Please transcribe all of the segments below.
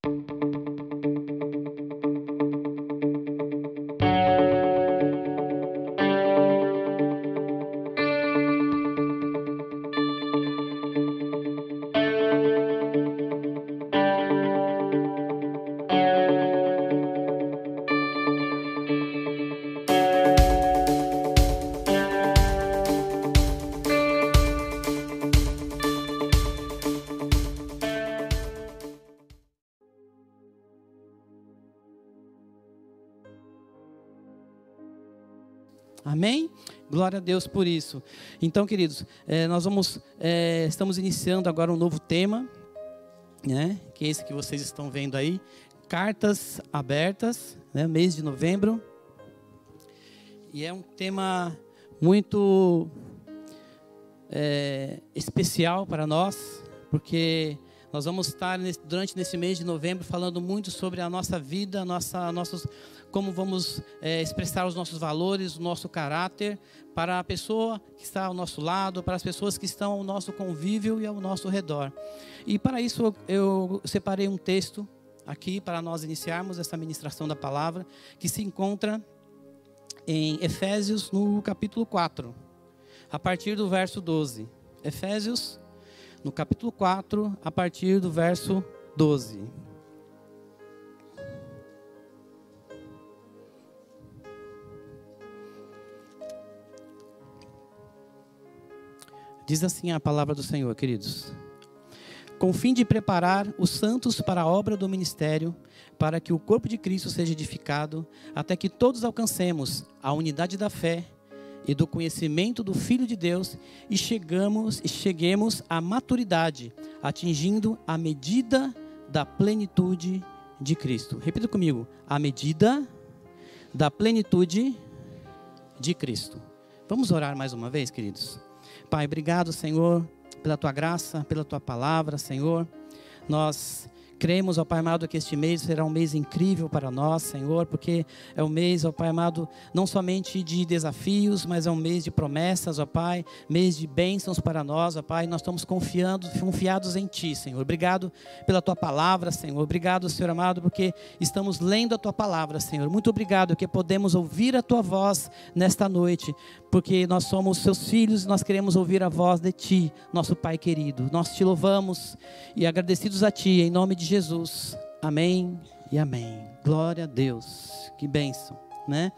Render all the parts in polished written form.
Amém? Glória a Deus por isso. Então, queridos, estamos iniciando agora um novo tema, né? Que é esse que vocês estão vendo aí. Cartas abertas, né? Mês de novembro. E é um tema muito especial para nós, porque nós vamos estar durante nesse mês de novembro falando muito sobre a nossa vida, como vamos expressar os nossos valores, o nosso caráter para a pessoa que está ao nosso lado, para as pessoas que estão ao nosso convívio e ao nosso redor. E para isso eu separei um texto aqui para nós iniciarmos essa ministração da palavra, que se encontra em Efésios no capítulo 4, a partir do verso 12. Efésios no capítulo 4, a partir do verso 12. Diz assim a palavra do Senhor, queridos. Com o fim de preparar os santos para a obra do ministério, para que o corpo de Cristo seja edificado, até que todos alcancemos a unidade da fé e do conhecimento do Filho de Deus e cheguemos à maturidade, atingindo a medida da plenitude de Cristo. Repita comigo, a medida da plenitude de Cristo. Vamos orar mais uma vez, queridos? Pai, obrigado, Senhor, pela Tua graça, pela Tua palavra, Senhor. Nós cremos, ó Pai amado, que este mês será um mês incrível para nós, Senhor, porque é um mês, ó Pai amado, não somente de desafios, mas é um mês de promessas, ó Pai, mês de bênçãos para nós, ó Pai. Nós estamos confiados em Ti, Senhor. Obrigado pela Tua palavra, Senhor. Obrigado, Senhor amado, porque estamos lendo a Tua palavra, Senhor. Muito obrigado que podemos ouvir a Tua voz nesta noite, porque nós somos Seus filhos e nós queremos ouvir a voz de Ti, nosso Pai querido. Nós Te louvamos e agradecidos a Ti, em nome de Jesus, amém e amém. Glória a Deus, que bênção, né?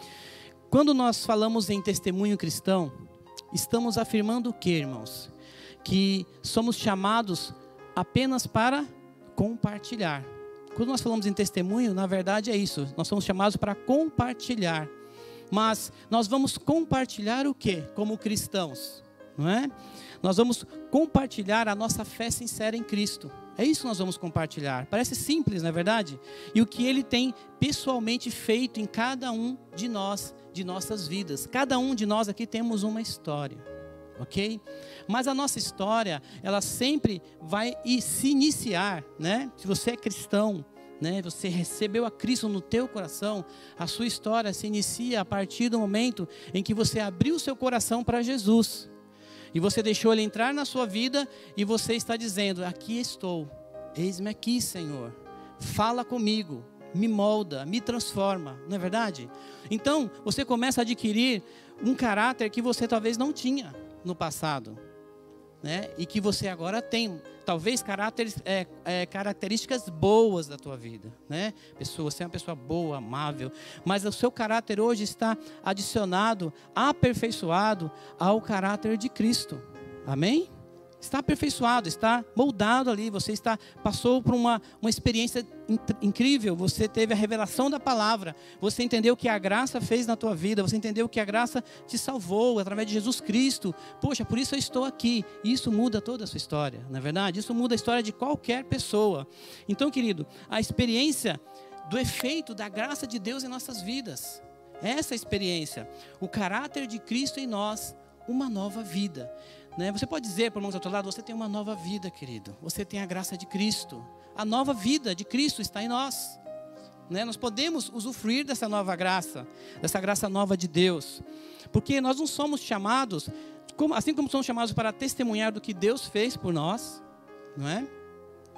Quando nós falamos em testemunho cristão, estamos afirmando o que, irmãos? Que somos chamados apenas para compartilhar. Quando nós falamos em testemunho, na verdade é isso, nós somos chamados para compartilhar. Mas nós vamos compartilhar o que? Como cristãos, não é? Nós vamos compartilhar a nossa fé sincera em Cristo. É isso que nós vamos compartilhar. Parece simples, não é verdade? E o que Ele tem pessoalmente feito em cada um de nós, de nossas vidas. Cada um de nós aqui temos uma história, ok? Mas a nossa história, ela sempre vai se iniciar, né? Se você é cristão, né? Você recebeu a Cristo no teu coração, a sua história se inicia a partir do momento em que você abriu o seu coração para Jesus. E você deixou Ele entrar na sua vida e você está dizendo, aqui estou, eis-me aqui, Senhor. Fala comigo, me molda, me transforma, não é verdade? Então, você começa a adquirir um caráter que você talvez não tinha no passado, né? E que você agora tem, talvez características boas da tua vida, né? Você é uma pessoa boa, amável, mas o seu caráter hoje está adicionado, aperfeiçoado ao caráter de Cristo, amém? Está aperfeiçoado, está moldado ali, você passou por uma experiência incrível, você teve a revelação da palavra, você entendeu o que a graça fez na tua vida, você entendeu que a graça te salvou através de Jesus Cristo. Poxa, por isso eu estou aqui. E isso muda toda a sua história, não é verdade? Isso muda a história de qualquer pessoa. Então, querido, a experiência do efeito da graça de Deus em nossas vidas, essa experiência, o caráter de Cristo em nós, uma nova vida. Você pode dizer para o irmão do outro lado, você tem uma nova vida, querido. Você tem a graça de Cristo. A nova vida de Cristo está em nós. Nós podemos usufruir dessa nova graça, dessa graça nova de Deus. Porque nós não somos chamados, assim como somos chamados para testemunhar do que Deus fez por nós, não é?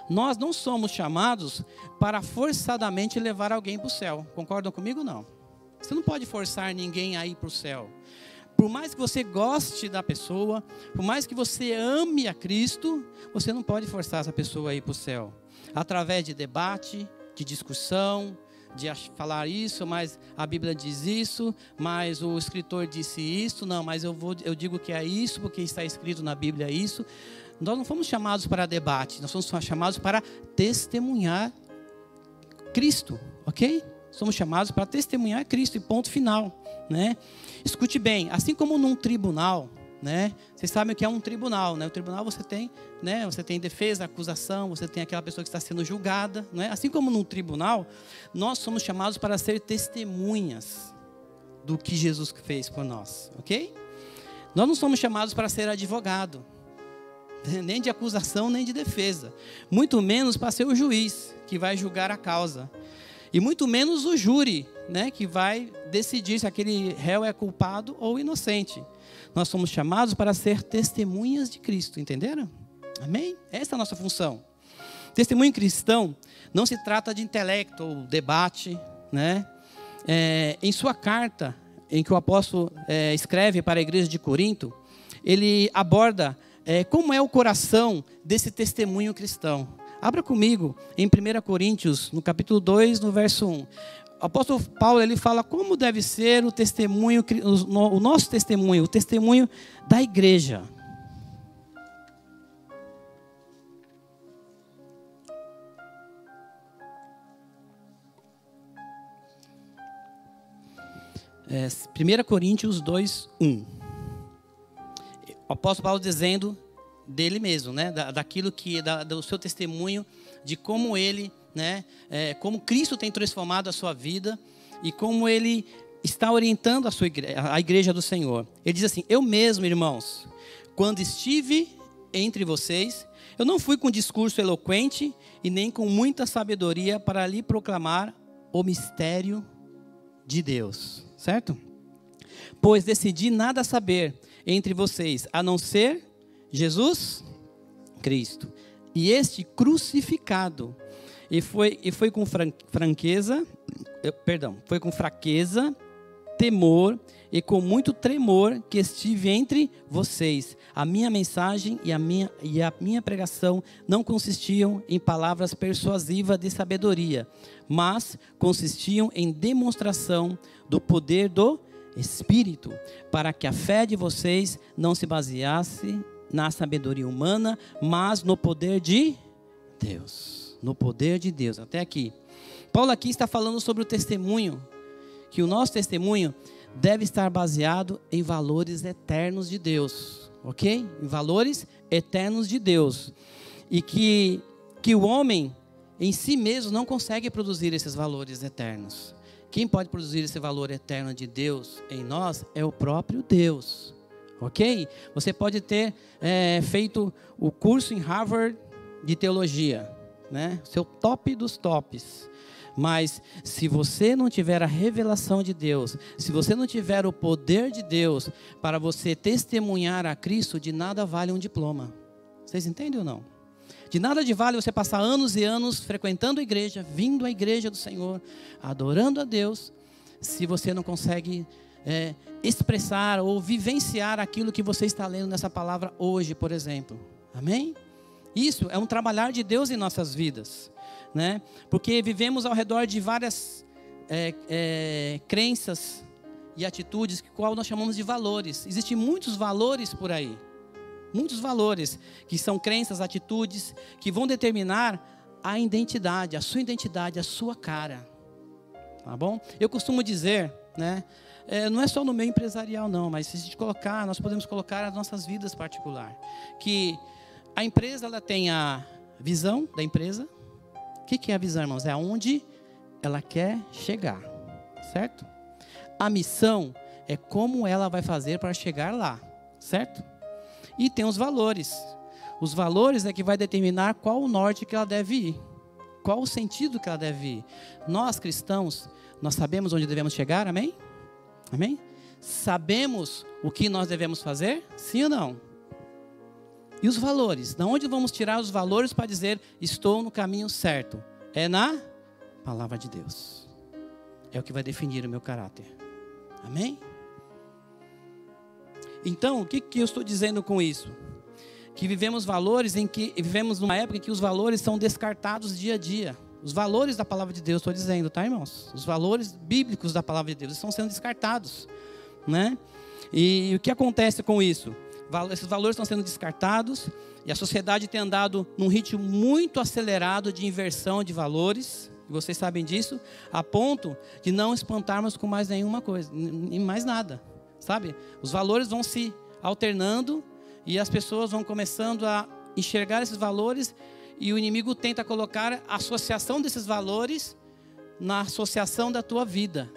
Nós não somos chamados para forçadamente levar alguém para o céu. Concordam comigo ou não? Você não pode forçar ninguém a ir para o céu. Por mais que você goste da pessoa, por mais que você ame a Cristo, você não pode forçar essa pessoa a ir para o céu. Através de debate, de discussão, de falar isso, mas a Bíblia diz isso, mas o escritor disse isso, não, mas eu digo que é isso, porque está escrito na Bíblia isso. Nós não fomos chamados para debate, nós somos chamados para testemunhar Cristo, ok? Somos chamados para testemunhar Cristo e ponto final, né? Escute bem, assim como num tribunal, né? Vocês sabem o que é um tribunal, né? O tribunal você tem, né? Você tem defesa, acusação, você tem aquela pessoa que está sendo julgada, né? Assim como num tribunal, nós somos chamados para ser testemunhas do que Jesus fez por nós, ok? Nós não somos chamados para ser advogado, nem de acusação, nem de defesa, muito menos para ser o juiz que vai julgar a causa. E muito menos o júri, né, que vai decidir se aquele réu é culpado ou inocente. Nós somos chamados para ser testemunhas de Cristo, entenderam? Amém? Essa é a nossa função. Testemunho cristão não se trata de intelecto ou debate, né? Em sua carta, em que o apóstolo escreve para a igreja de Corinto, ele aborda como é o coração desse testemunho cristão. Abra comigo em 1 Coríntios, no capítulo 2, no verso 1. O apóstolo Paulo, ele fala como deve ser o testemunho, o nosso testemunho, o testemunho da igreja. É, 1 Coríntios 2, 1. O apóstolo Paulo dizendo dele mesmo, né? Daquilo que, do seu testemunho, de como ele, né? Como Cristo tem transformado a sua vida e como ele está orientando a igreja do Senhor. Ele diz assim: eu mesmo, irmãos, quando estive entre vocês, eu não fui com discurso eloquente e nem com muita sabedoria para lhe proclamar o mistério de Deus, certo? Pois decidi nada saber entre vocês, a não ser Jesus Cristo, e este crucificado. E foi com foi com fraqueza, temor e com muito tremor que estive entre vocês. A minha mensagem e a minha pregação não consistiam em palavras persuasivas de sabedoria, mas consistiam em demonstração do poder do Espírito, para que a fé de vocês não se baseasse na sabedoria humana, mas no poder de Deus. No poder de Deus. Até aqui. Paulo aqui está falando sobre o testemunho, que o nosso testemunho deve estar baseado em valores eternos de Deus, ok? Em valores eternos de Deus. E que o homem em si mesmo não consegue produzir esses valores eternos. Quem pode produzir esse valor eterno de Deus em nós é o próprio Deus. Ok? Você pode ter feito o curso em Harvard de teologia, né? Seu top dos tops. Mas se você não tiver a revelação de Deus, se você não tiver o poder de Deus para você testemunhar a Cristo, de nada vale um diploma. Vocês entendem ou não? De nada vale você passar anos e anos frequentando a igreja, vindo à igreja do Senhor, adorando a Deus, se você não consegue expressar ou vivenciar aquilo que você está lendo nessa palavra hoje, por exemplo. Amém? Isso é um trabalhar de Deus em nossas vidas, né? Porque vivemos ao redor de várias crenças e atitudes, que qual nós chamamos de valores. Existem muitos valores por aí. Muitos valores que são crenças, atitudes, que vão determinar a identidade, a sua cara. Tá bom? Eu costumo dizer, né? Não é só no meio empresarial não, mas se a gente colocar, nós podemos colocar as nossas vidas particulares. Que a empresa, ela tem a visão da empresa. O que é a visão, irmãos? É aonde ela quer chegar, certo? A missão é como ela vai fazer para chegar lá, certo? E tem os valores. Os valores é que vai determinar qual o norte que ela deve ir. Qual o sentido que ela deve ir. Nós, cristãos, nós sabemos onde devemos chegar, amém? Amém? Sabemos o que nós devemos fazer? Sim ou não? E os valores? Da onde vamos tirar os valores para dizer, estou no caminho certo? É na palavra de Deus. É o que vai definir o meu caráter. Amém? Então, o que eu estou dizendo com isso? Que vivemos vivemos numa época em que os valores são descartados dia a dia. Os valores da palavra de Deus, estou dizendo, tá, irmãos? Os valores bíblicos da palavra de Deus estão sendo descartados, né? E o que acontece com isso? Esses valores estão sendo descartados e a sociedade tem andado num ritmo muito acelerado de inversão de valores. E vocês sabem disso, a ponto de não espantarmos com mais nenhuma coisa, nem mais nada, sabe? Os valores vão se alternando e as pessoas vão começando a enxergar esses valores e o inimigo tenta colocar a associação desses valores na associação da tua vida,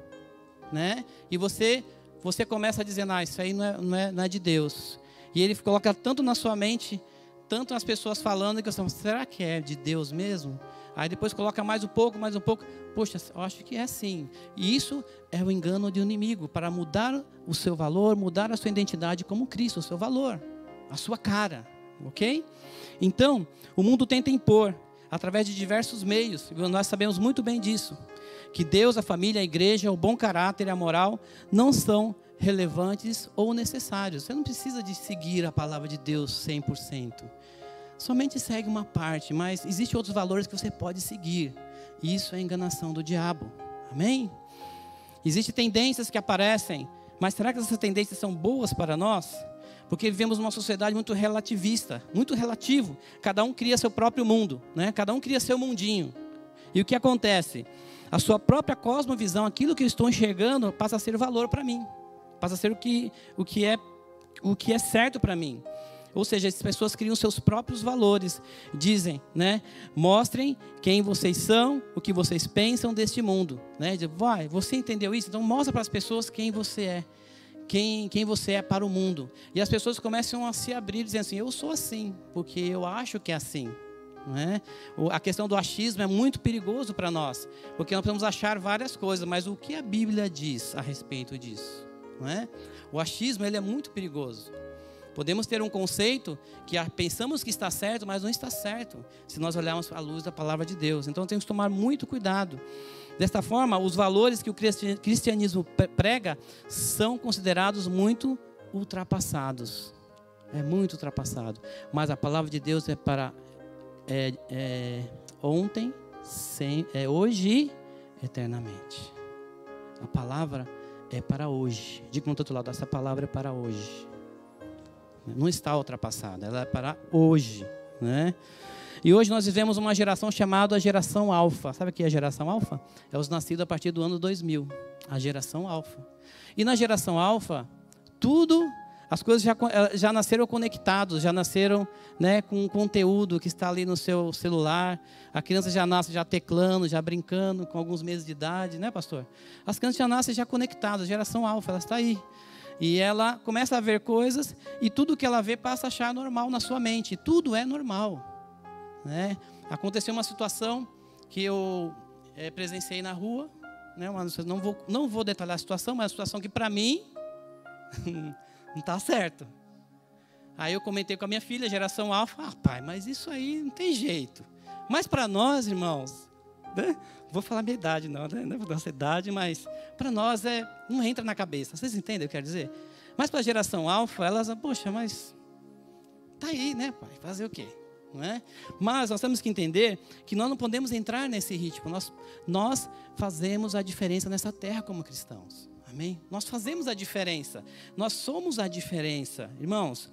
né? E você começa a dizer, isso aí não é de Deus. E ele coloca tanto na sua mente, tanto nas pessoas falando, que você fala, será que é de Deus mesmo? Aí depois coloca mais um pouco. Poxa, eu acho que é sim. E isso é o engano do inimigo, para mudar o seu valor, mudar a sua identidade como Cristo, o seu valor, a sua cara, ok? Então, o mundo tenta impor, através de diversos meios, e nós sabemos muito bem disso, que Deus, a família, a igreja, o bom caráter e a moral não são relevantes ou necessários. Você não precisa de seguir a palavra de Deus 100%. Somente segue uma parte, mas existem outros valores que você pode seguir. Isso é enganação do diabo. Amém? Existem tendências que aparecem, mas será que essas tendências são boas para nós? Porque vivemos numa sociedade muito relativista, muito relativo. Cada um cria seu próprio mundo, né? Cada um cria seu mundinho. E o que acontece? A sua própria cosmovisão, aquilo que eu estou enxergando, passa a ser valor para mim. Passa a ser o que é certo para mim. Ou seja, as pessoas criam seus próprios valores. Dizem, né? Mostrem quem vocês são, o que vocês pensam deste mundo. Né? Vai, você entendeu isso? Então mostra para as pessoas quem você é. Quem você é para o mundo. E as pessoas começam a se abrir, dizendo assim, eu sou assim, porque eu acho que é assim. Não é? A questão do achismo é muito perigoso para nós. Porque nós podemos achar várias coisas, mas o que a Bíblia diz a respeito disso? Não é? O achismo ele é muito perigoso. Podemos ter um conceito que pensamos que está certo, mas não está certo, se nós olharmos à luz da palavra de Deus. Então temos que tomar muito cuidado. Desta forma, os valores que o cristianismo prega são considerados muito ultrapassados. É muito ultrapassado. Mas a palavra de Deus é para ontem, hoje e eternamente. A palavra é para hoje. Diga no outro lado, essa palavra é para hoje. Não está ultrapassada, ela é para hoje, né? E hoje nós vivemos uma geração chamada geração alfa. Sabe o que é a geração alfa? É os nascidos a partir do ano 2000. A geração alfa. E na geração alfa, as coisas já nasceram conectados, já nasceram, né, com conteúdo que está ali no seu celular. A criança já nasce já teclando, já brincando, com alguns meses de idade, né, pastor? As crianças já nascem já conectadas, a geração alfa, ela está aí. E ela começa a ver coisas e tudo que ela vê passa a achar normal na sua mente. Tudo é normal, né? Aconteceu uma situação que eu presenciei na rua, né? Não vou detalhar a situação, mas a situação que para mim não está certo. Aí eu comentei com a minha filha, geração alfa, pai, mas isso aí não tem jeito. Mas para nós, irmãos, né? Vou falar minha idade, não, né? Não vou dar essa idade, mas para nós não entra na cabeça. Vocês entendem o que eu quero dizer? Mas para a geração alfa, elas, poxa, mas tá aí, né, pai? Fazer o quê? Não é? Mas nós temos que entender que nós não podemos entrar nesse ritmo. Nós fazemos a diferença nessa terra como cristãos. Amém? Nós fazemos a diferença. Nós somos a diferença, irmãos.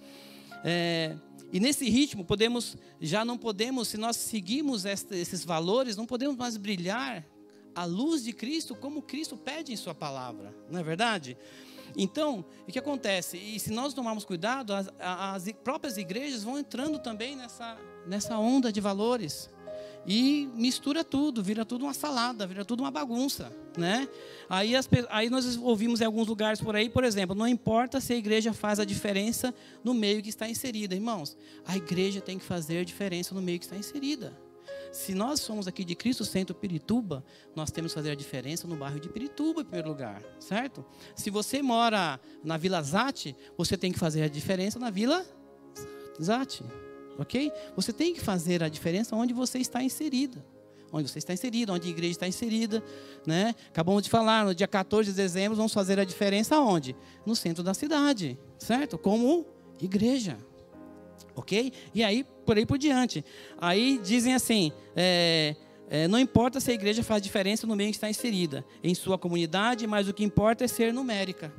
E nesse ritmo já não podemos, se nós seguimos esses valores, não podemos mais brilhar a luz de Cristo como Cristo pede em sua palavra, não é verdade? Então, o que acontece? E se nós tomarmos cuidado, as próprias igrejas vão entrando também nessa onda de valores. E mistura tudo, vira tudo uma salada, vira tudo uma bagunça, né? Aí nós ouvimos em alguns lugares por aí, por exemplo, não importa se a igreja faz a diferença no meio que está inserida. Irmãos, a igreja tem que fazer diferença no meio que está inserida. Se nós somos aqui de Cristo Centro Pirituba, nós temos que fazer a diferença no bairro de Pirituba, em primeiro lugar, certo? Se você mora na Vila Zate, você tem que fazer a diferença na Vila Zate. Exato. Ok? Você tem que fazer a diferença onde você está inserida. Onde você está inserida, onde a igreja está inserida, né? Acabamos de falar, no dia 14 de dezembro, vamos fazer a diferença onde? No centro da cidade, certo? Como igreja, ok? E aí, por aí por diante. Aí dizem assim, não importa se a igreja faz diferença no meio em que está inserida, em sua comunidade, mas o que importa é ser numérica.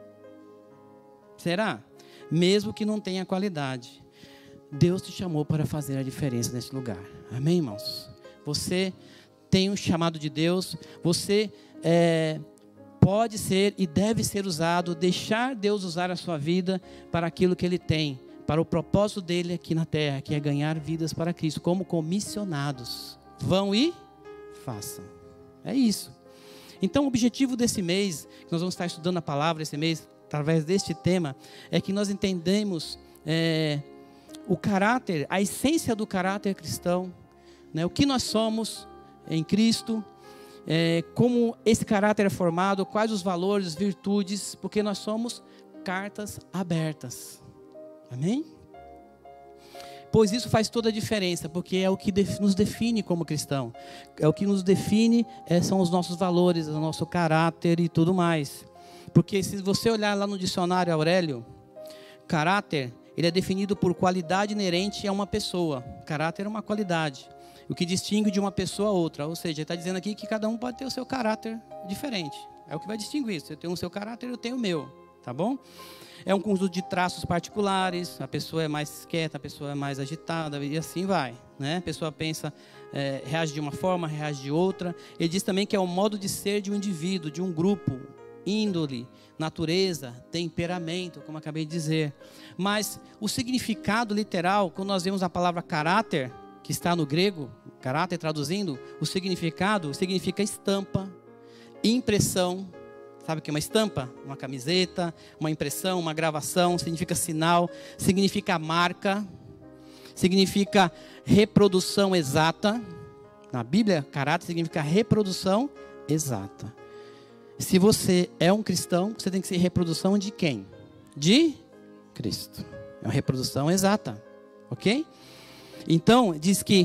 Será? Mesmo que não tenha qualidade. Deus te chamou para fazer a diferença nesse lugar. Amém, irmãos? Você tem um chamado de Deus, você pode ser e deve ser usado, deixar Deus usar a sua vida para aquilo que Ele tem, para o propósito dEle aqui na terra, que é ganhar vidas para Cristo, como comissionados. Vão e façam. É isso. Então, o objetivo desse mês, que nós vamos estar estudando a palavra esse mês, através deste tema, é que nós entendemos o caráter, a essência do caráter cristão, né, o que nós somos em Cristo, como esse caráter é formado, quais os valores, virtudes, porque nós somos cartas abertas. Amém? Pois isso faz toda a diferença, porque é o que nos define como cristão. É o que nos define, são os nossos valores, o nosso caráter e tudo mais. Porque se você olhar lá no dicionário Aurélio, caráter, ele é definido por qualidade inerente a uma pessoa. Caráter é uma qualidade. O que distingue de uma pessoa a outra. Ou seja, ele está dizendo aqui que cada um pode ter o seu caráter diferente. É o que vai distinguir. Você tem o seu caráter, eu tenho o meu. Tá bom? É um conjunto de traços particulares. A pessoa é mais quieta, a pessoa é mais agitada. E assim vai. Né? A pessoa pensa, reage de uma forma, reage de outra. Ele diz também que é o modo de ser de um indivíduo, de um grupo. Índole, natureza, temperamento, como acabei de dizer. Mas o significado literal, quando nós vemos a palavra caráter, que está no grego, caráter traduzindo, o significado significa estampa, impressão. Sabe o que é uma estampa? Uma camiseta, uma impressão, uma gravação, significa sinal, significa marca, significa reprodução exata. Na Bíblia, caráter significa reprodução exata. Se você é um cristão, você tem que ser reprodução de quem? De Cristo. É uma reprodução exata, ok? Então, diz que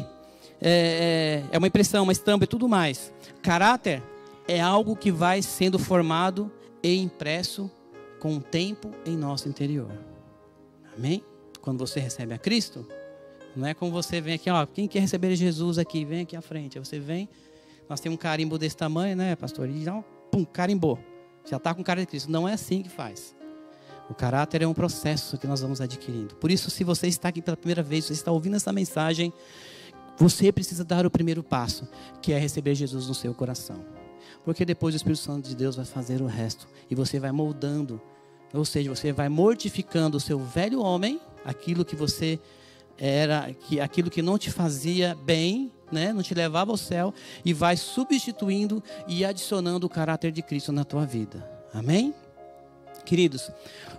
é uma impressão, uma estampa e tudo mais. Caráter é algo que vai sendo formado e impresso com o tempo em nosso interior. Amém? Quando você recebe a Cristo, não é como você vem aqui, ó, quem quer receber Jesus aqui, vem aqui à frente. Aí você vem, nós temos um carimbo desse tamanho, né, pastor? E já, pum, carimbou. Já está com cara de Cristo. Não é assim que faz. O caráter é um processo que nós vamos adquirindo. Por isso, se você está aqui pela primeira vez, você está ouvindo essa mensagem, você precisa dar o primeiro passo, que é receber Jesus no seu coração. Porque depois o Espírito Santo de Deus vai fazer o resto. E você vai moldando, ou seja, você vai mortificando o seu velho homem, aquilo que você era, aquilo que não te fazia bem, né? Não te levava ao céu, e vai substituindo e adicionando o caráter de Cristo na tua vida. Amém? Queridos,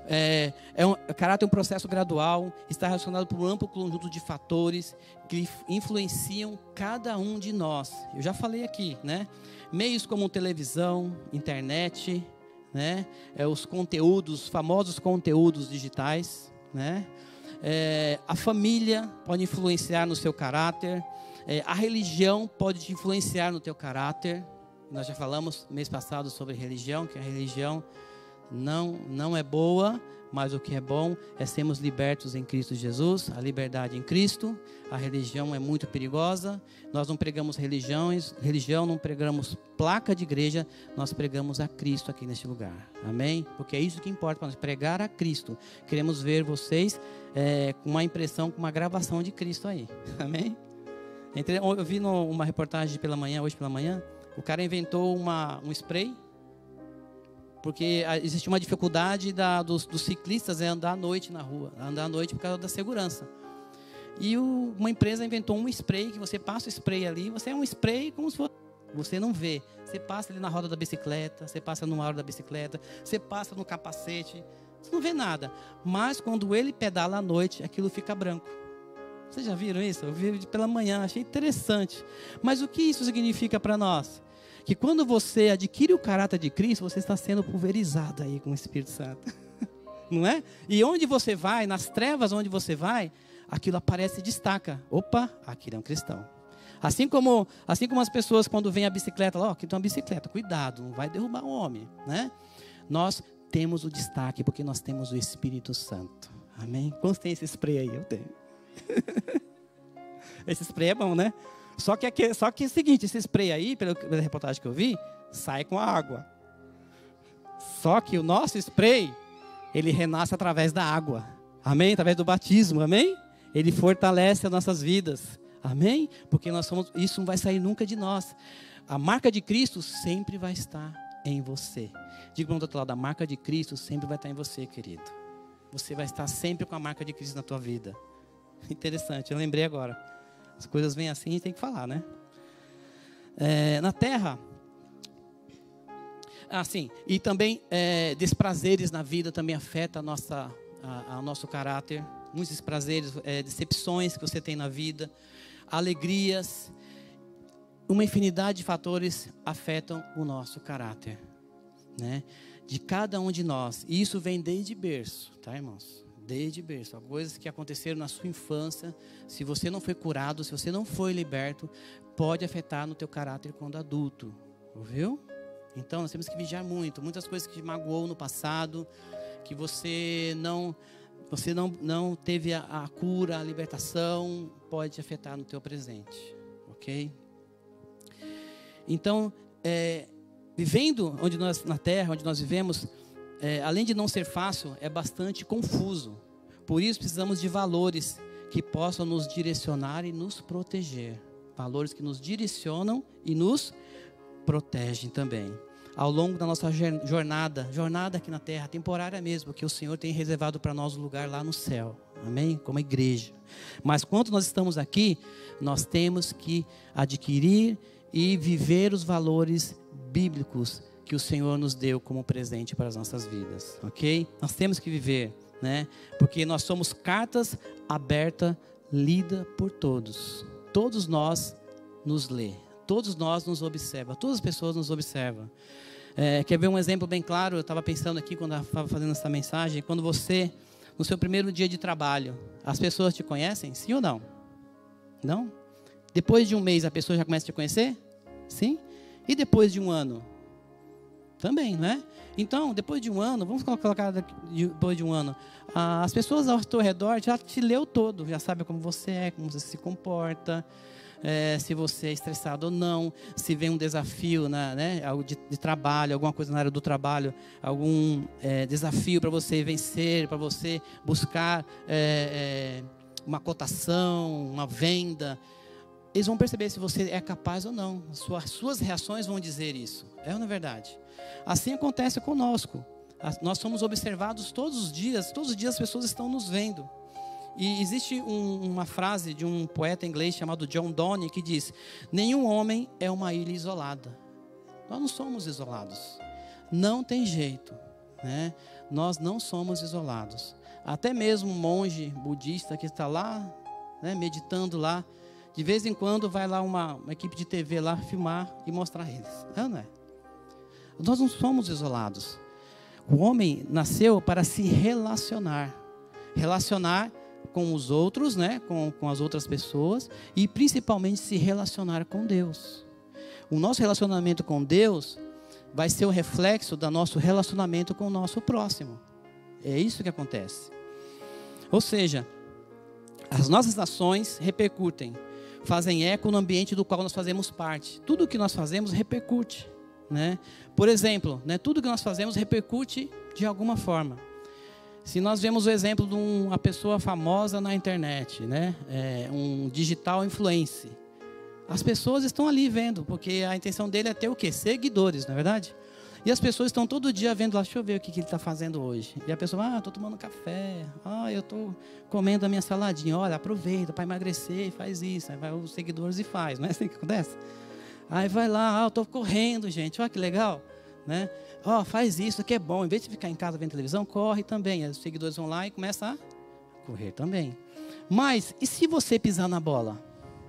o caráter é um processo gradual, está relacionado por um amplo conjunto de fatores que influenciam cada um de nós. Eu já falei aqui, né? Meios como televisão, internet, né? Os conteúdos, os famosos conteúdos digitais, né? A família pode influenciar no seu caráter, a religião pode te influenciar no teu caráter. Nós já falamos mês passado sobre religião, que a religião não é boa, mas o que é bom é sermos libertos em Cristo Jesus, a liberdade em Cristo. A religião é muito perigosa. Nós não pregamos religião, não pregamos placa de igreja, nós pregamos a Cristo aqui neste lugar. Amém? Porque é isso que importa para nós, pregar a Cristo. Queremos ver vocês com uma impressão, com uma gravação de Cristo aí. Amém? Eu vi uma reportagem hoje pela manhã, o cara inventou um spray, porque existe uma dificuldade dos ciclistas andar à noite na rua, andar à noite por causa da segurança. E uma empresa inventou um spray, que você passa o spray ali, você é um spray como se fosse, você não vê. Você passa ali na roda da bicicleta, você passa no aro da bicicleta, você passa no capacete, você não vê nada. Mas quando ele pedala à noite, aquilo fica branco. Vocês já viram isso? Eu vi pela manhã, achei interessante. Mas o que isso significa para nós? Que quando você adquire o caráter de Cristo, você está sendo pulverizado aí com o Espírito Santo. não é? E onde você vai, nas trevas onde você vai, aquilo aparece e destaca. Opa, aquele é um cristão. Assim como as pessoas quando vem a bicicleta, ó, aqui tem uma bicicleta, cuidado, não vai derrubar o homem, né? Nós temos o destaque porque nós temos o Espírito Santo. Amém? Quantos tem esse spray aí? Eu tenho. Esse spray é bom, né? Só que é o seguinte, esse spray aí, pela reportagem que eu vi, sai com a água. Só que o nosso spray, ele renasce através da água. Amém? Através do batismo, amém? Ele fortalece as nossas vidas. Amém? Porque isso não vai sair nunca de nós. A marca de Cristo sempre vai estar em você. Diga para o outro lado, a marca de Cristo sempre vai estar em você, querido. Você vai estar sempre com a marca de Cristo na tua vida. Interessante, eu lembrei agora. As coisas vêm assim, a gente tem que falar, né? Na terra, assim, e também desprazeres na vida também afeta o nosso caráter. Muitos desprazeres, decepções que você tem na vida, alegrias, uma infinidade de fatores afetam o nosso caráter, né? De cada um de nós. E isso vem desde berço, tá, irmãos? Desde berço. Coisas que aconteceram na sua infância, se você não foi curado, se você não foi liberto, pode afetar no teu caráter quando adulto, ouviu? Então nós temos que vigiar muito. Muitas coisas que te magoou no passado, que você não teve a cura, a libertação, pode afetar no teu presente, ok? Então, vivendo na terra, onde nós vivemos, além de não ser fácil, é bastante confuso. Por isso precisamos de valores que possam nos direcionar e nos proteger. Valores que nos direcionam e nos protegem também. Ao longo da nossa jornada aqui na terra, temporária mesmo, porque o Senhor tem reservado para nós um lugar lá no céu, amém? Como igreja. Mas quando nós estamos aqui, nós temos que adquirir e viver os valores bíblicos que o Senhor nos deu como presente para as nossas vidas, ok? Nós temos que viver, né? Porque nós somos cartas abertas, lida por todos. Todos nós nos lê. Todos nós nos observam, todas as pessoas nos observam. Quer ver um exemplo bem claro? Eu estava pensando aqui quando eu estava fazendo essa mensagem. Quando você, no seu primeiro dia de trabalho, as pessoas te conhecem? Sim ou não? Não? Depois de um mês a pessoa já começa a te conhecer? Sim? E depois de um ano? Também, não é? Então, depois de um ano, vamos colocar depois de um ano, as pessoas ao teu redor já te leu todo, já sabe como você é, como você se comporta. Se você é estressado ou não, se vem um desafio algo de trabalho, alguma coisa na área do trabalho, algum desafio para você vencer, para você buscar uma cotação, uma venda, eles vão perceber se você é capaz ou não. Suas reações vão dizer isso. É ou não é verdade? Assim acontece conosco. Nós somos observados todos os dias as pessoas estão nos vendo. E existe uma frase de um poeta inglês chamado John Donne que diz: nenhum homem é uma ilha isolada. Nós não somos isolados. Não tem jeito, né? Nós não somos isolados. Até mesmo um monge budista que está lá, né, meditando lá, de vez em quando vai lá uma equipe de TV lá filmar e mostrar eles. Não é? Nós não somos isolados. O homem nasceu para se relacionar com os outros, né? com as outras pessoas, e principalmente se relacionar com Deus. O nosso relacionamento com Deus vai ser um reflexo do nosso relacionamento com o nosso próximo. É isso que acontece. Ou seja, as nossas ações repercutem, fazem eco no ambiente do qual nós fazemos parte. Tudo o que nós fazemos repercute, né? Por exemplo, né? Tudo que nós fazemos repercute de alguma forma. Se nós vemos o exemplo de uma pessoa famosa na internet, né? Um digital influencer, as pessoas estão ali vendo, porque a intenção dele é ter o quê? Seguidores, não é verdade? E as pessoas estão todo dia vendo lá, deixa eu ver o que ele está fazendo hoje. E a pessoa, estou tomando café, eu estou comendo a minha saladinha, olha, aproveita para emagrecer, faz isso. Aí vai os seguidores e faz, não é assim que acontece? Aí vai lá, estou correndo, gente, olha que legal, né? Faz isso que é bom, em vez de ficar em casa vendo televisão, corre também. Aí os seguidores vão lá e começam a correr também. Mas, e se você pisar na bola?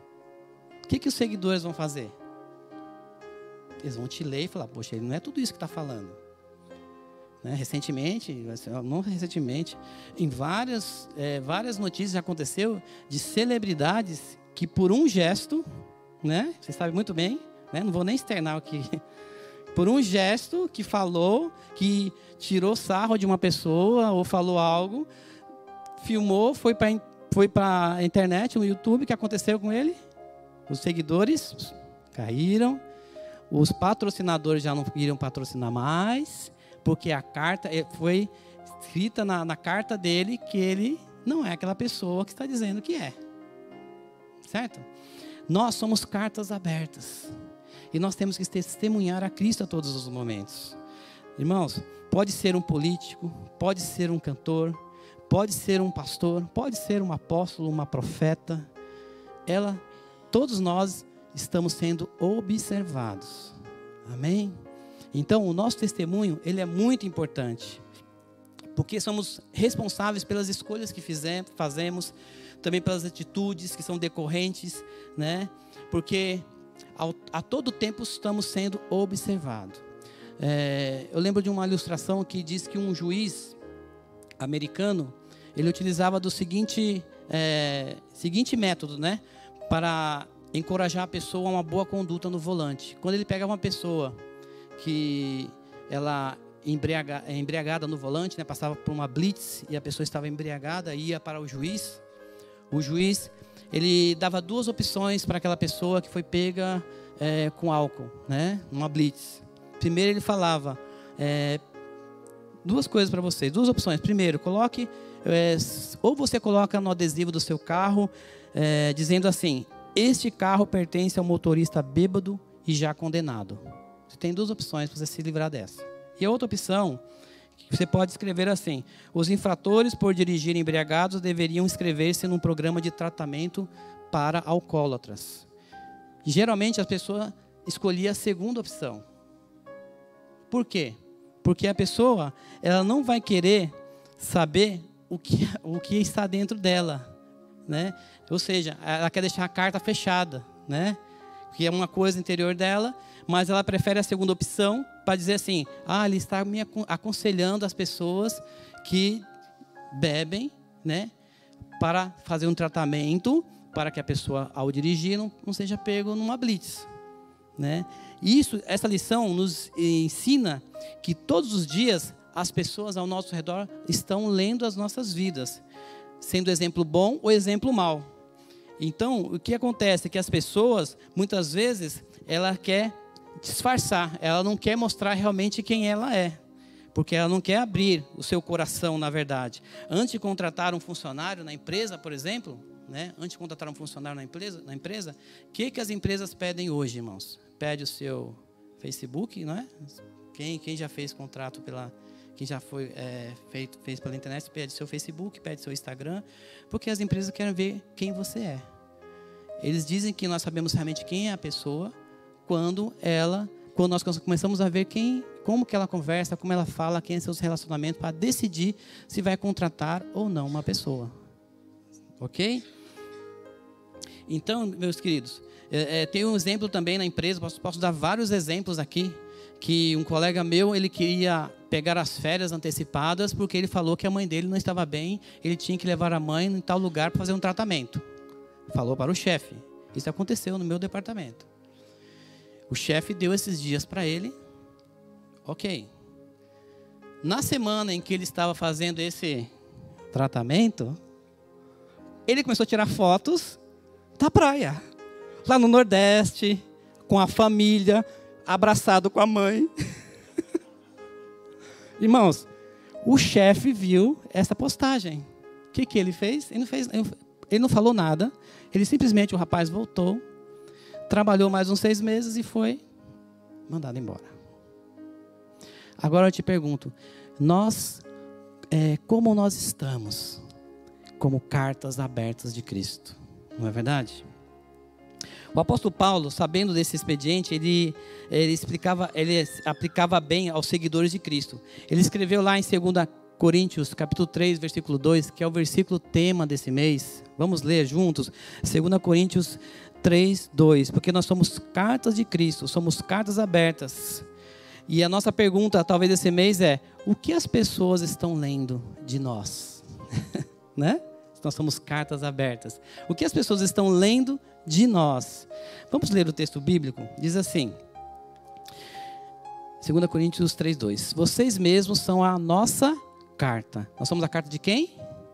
O que os seguidores vão fazer? Eles vão te ler e falar, poxa, ele não é tudo isso que está falando. né? Recentemente, não recentemente, em várias notícias já aconteceu de celebridades que por um gesto, né? Você sabe muito bem, né? Não vou nem externar aqui. Por um gesto que falou, que tirou sarro de uma pessoa ou falou algo, filmou, foi para a internet, no YouTube, o que aconteceu com ele? Os seguidores caíram, os patrocinadores já não iriam patrocinar mais, porque a carta foi escrita na carta dele que ele não é aquela pessoa que está dizendo que é. Certo? Nós somos cartas abertas. E nós temos que testemunhar a Cristo a todos os momentos. Irmãos, pode ser um político, pode ser um cantor, pode ser um pastor, pode ser um apóstolo, uma profeta. Todos nós estamos sendo observados. Amém? Então, o nosso testemunho, ele é muito importante. Porque somos responsáveis pelas escolhas que fazemos, também pelas atitudes que são decorrentes, né? Porque a todo tempo estamos sendo observados. Eu lembro de uma ilustração que diz que um juiz americano, ele utilizava do seguinte método, né? Para encorajar a pessoa a uma boa conduta no volante. Quando ele pegava uma pessoa que ela embriagada no volante, né? Passava por uma blitz e a pessoa estava embriagada, ia para o juiz. O juiz, ele dava duas opções para aquela pessoa que foi pega com álcool, né? Numa blitz. Primeiro ele falava duas coisas para vocês, duas opções. Primeiro, coloque, ou você coloca no adesivo do seu carro, dizendo assim: este carro pertence ao motorista bêbado e já condenado. Você tem duas opções para você se livrar dessa. E a outra opção, você pode escrever assim: os infratores por dirigir embriagados deveriam inscrever-se num programa de tratamento para alcoólatras. Geralmente as pessoas escolhiam a segunda opção. Por quê? Porque a pessoa, ela não vai querer saber o que está dentro dela, né? Ou seja, ela quer deixar a carta fechada, né? Que é uma coisa interior dela, mas ela prefere a segunda opção para dizer assim: ele está me aconselhando as pessoas que bebem, né? Para fazer um tratamento, para que a pessoa, ao dirigir, não seja pego numa blitz, né? Essa lição nos ensina que todos os dias as pessoas ao nosso redor estão lendo as nossas vidas, sendo exemplo bom ou exemplo mau. Então, o que acontece é que as pessoas, muitas vezes, ela quer disfarçar, ela não quer mostrar realmente quem ela é, porque ela não quer abrir o seu coração, na verdade. Antes de contratar um funcionário na empresa, por exemplo, né? Antes de contratar um funcionário na empresa, o que as empresas pedem hoje, irmãos? Pede o seu Facebook, não é? Quem já fez contrato quem já foi fez pela internet, pede seu Facebook, pede seu Instagram, porque as empresas querem ver quem você é. Eles dizem que nós sabemos realmente quem é a pessoa quando nós começamos a ver como que ela conversa, como ela fala, quem é seus relacionamentos, para decidir se vai contratar ou não uma pessoa. Ok? Então, meus queridos, tem um exemplo também na empresa, posso dar vários exemplos aqui, que um colega meu, ele queria pegar as férias antecipadas, porque ele falou que a mãe dele não estava bem, ele tinha que levar a mãe em tal lugar para fazer um tratamento. Falou para o chefe. Isso aconteceu no meu departamento. O chefe deu esses dias para ele. Ok. Na semana em que ele estava fazendo esse tratamento, ele começou a tirar fotos da praia, lá no Nordeste, com a família, abraçado com a mãe. Irmãos, o chefe viu essa postagem. O que ele fez? Ele não falou nada. Ele simplesmente, o rapaz voltou, trabalhou mais uns 6 meses e foi mandado embora. Agora eu te pergunto, como nós estamos como cartas abertas de Cristo? Não é verdade? O apóstolo Paulo, sabendo desse expediente, ele aplicava bem aos seguidores de Cristo. Ele escreveu lá em 2 Coríntios, capítulo 3, versículo 2, que é o versículo tema desse mês. Vamos ler juntos? 2 Coríntios 3, 2. Porque nós somos cartas de Cristo, somos cartas abertas. E a nossa pergunta, talvez esse mês, é: o que as pessoas estão lendo de nós? Né? Nós somos cartas abertas. O que as pessoas estão lendo de nós? Vamos ler o texto bíblico? Diz assim, 2 Coríntios 3:2. Vocês mesmos são a nossa carta. Nós somos a carta de quem?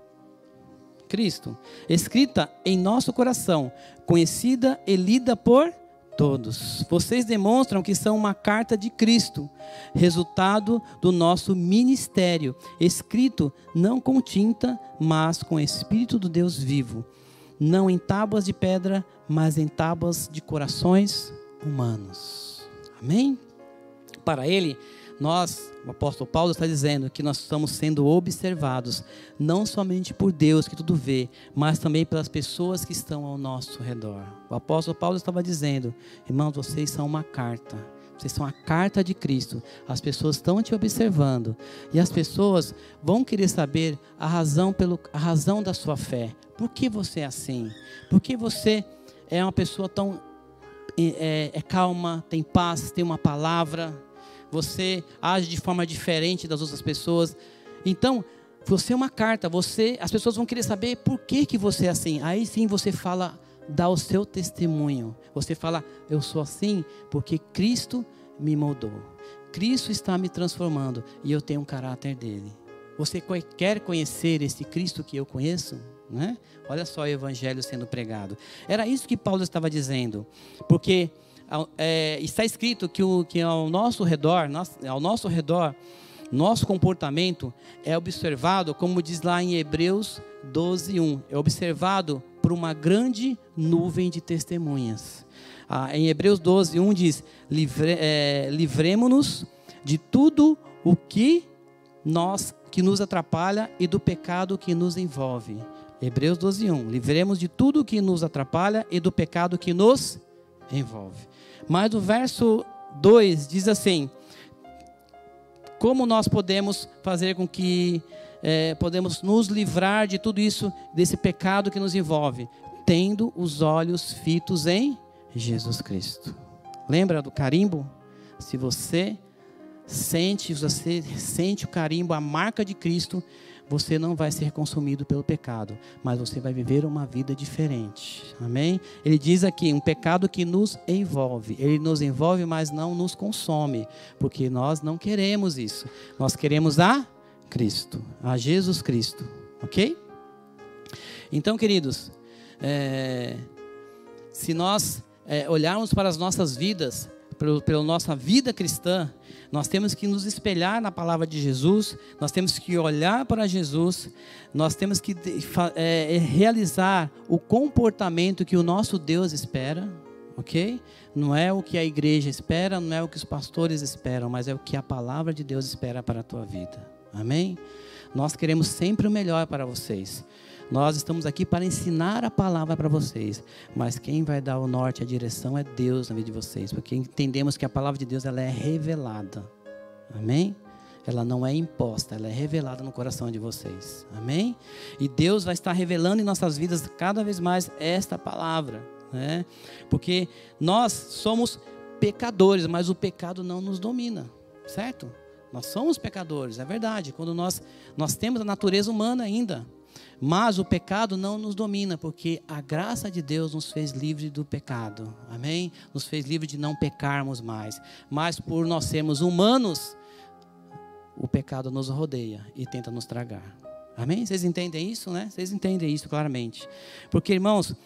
Cristo. Escrita em nosso coração, conhecida e lida por todos. Vocês demonstram que são uma carta de Cristo, resultado do nosso ministério, escrito não com tinta, mas com o Espírito do Deus vivo, não em tábuas de pedra, mas em tábuas de corações humanos. Amém? Para ele, nós, o apóstolo Paulo está dizendo que nós estamos sendo observados, não somente por Deus que tudo vê, mas também pelas pessoas que estão ao nosso redor. O apóstolo Paulo estava dizendo: irmãos, vocês são uma carta, vocês são a carta de Cristo. As pessoas estão te observando e as pessoas vão querer saber a razão da sua fé. Por que você é assim? Por que você é uma pessoa tão calma, tem paz, tem uma palavra? Você age de forma diferente das outras pessoas. Então, você é uma carta. As pessoas vão querer saber por que você é assim. Aí sim você dá o seu testemunho. Você fala: eu sou assim porque Cristo me moldou. Cristo está me transformando e eu tenho um caráter dele. Você quer conhecer esse Cristo que eu conheço? Né? Olha só o evangelho sendo pregado. Era isso que Paulo estava dizendo. Porque está escrito que ao nosso redor, nosso comportamento é observado, como diz lá em Hebreus 12:1, é observado por uma grande nuvem de testemunhas. Em Hebreus 12:1 diz: livremo-nos de tudo o que nos atrapalha e do pecado que nos envolve. Hebreus 12:1, livremos de tudo o que nos atrapalha e do pecado que nos envolve. Mas o verso 2 diz assim: como nós podemos fazer com que podemos nos livrar de tudo isso, desse pecado que nos envolve? Tendo os olhos fitos em Jesus Cristo. Lembra do carimbo? Se você sente o carimbo, a marca de Cristo, você não vai ser consumido pelo pecado, mas você vai viver uma vida diferente. Amém? Ele diz aqui, um pecado que nos envolve. Ele nos envolve, mas não nos consome, porque nós não queremos isso. Nós queremos a Cristo, a Jesus Cristo. Ok? Então, queridos, se nós olharmos para as nossas vidas, pela nossa vida cristã, nós temos que nos espelhar na palavra de Jesus, nós temos que olhar para Jesus, nós temos que realizar o comportamento que o nosso Deus espera, ok? Não é o que a igreja espera, não é o que os pastores esperam, mas é o que a palavra de Deus espera para a tua vida, amém? Nós queremos sempre o melhor para vocês. Nós estamos aqui para ensinar a palavra para vocês, mas quem vai dar o norte, a direção é Deus na vida de vocês, porque entendemos que a palavra de Deus ela é revelada, amém? Ela não é imposta, ela é revelada no coração de vocês, amém? E Deus vai estar revelando em nossas vidas cada vez mais esta palavra, né? Porque nós somos pecadores, mas o pecado não nos domina, certo? Nós somos pecadores, é verdade, quando nós temos a natureza humana ainda. Mas o pecado não nos domina, porque a graça de Deus nos fez livre do pecado, amém? Nos fez livre de não pecarmos mais. Mas por nós sermos humanos, o pecado nos rodeia e tenta nos tragar, amém? Vocês entendem isso, né? Vocês entendem isso claramente. Porque, irmãos,